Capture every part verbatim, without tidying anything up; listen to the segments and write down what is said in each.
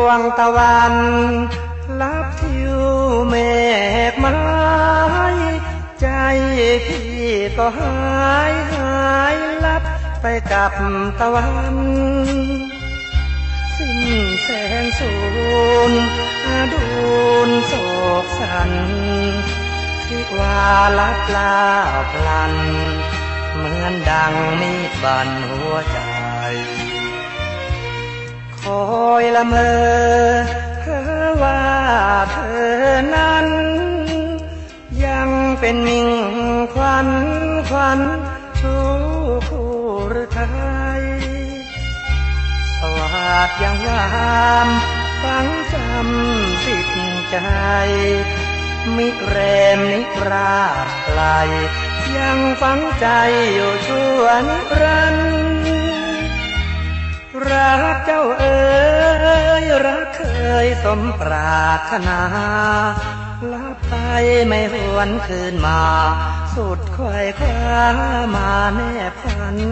วงตะวันลับทิวเมฆไม้ใจพี่ก็หายหายลับไปกับตะวันสิ้นแสงสูญอาดูนโศกสันที่ว่าลับลาพลันเหมือนดังมีดบันหัวใจคอยละเมอเพ้อว่าเธอนั้นยังเป็นมิ่งควันควันชูคู่หรือไทยสวัสดยังยามฟังจำสิทธิ์ใจมิเรมนิราชไกลยังฝังใจอยู่ชั่วนิรันดร์รักเจ้าเอ๋ยรักเคยสมปรารถนาลับไปไม่หวนคืนมาสุดค่อยคว้ามาแนบพัน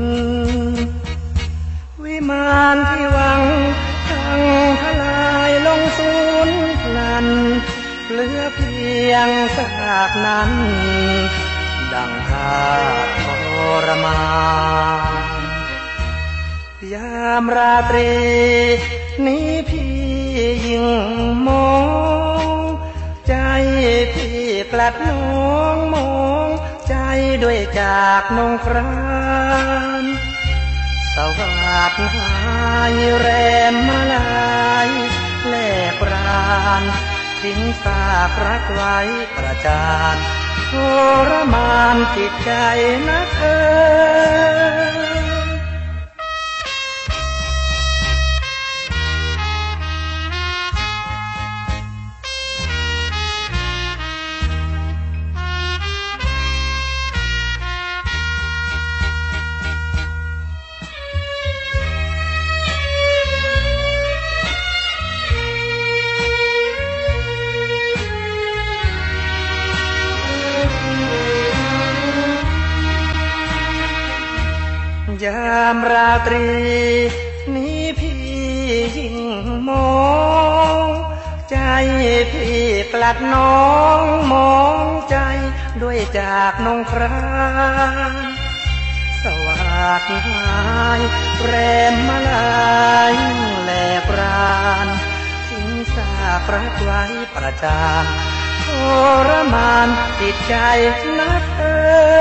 วิมานที่หวังทั้งทลายลงสูญพลันเหลือเพียงซากนั้นดังหาทรมานยามราตรีนี้พี่ยิ่งมองใจพี่กลัดน้องมองใจด้วยจากนงครานสวัสดหายแรมมาลายแลกรานทิ้งซากรักไว้ประจานทรมานจิตใจนักเอ่ยยามราตรีนี้พี่ยิ่งมองใจพี่กลัดน้องมองใจด้วยจากนงครานสวัสดหายแรมมาลายแหลกรานทิ้งซากรักไว้ประจานทรมานจิตใจนักเอ่ย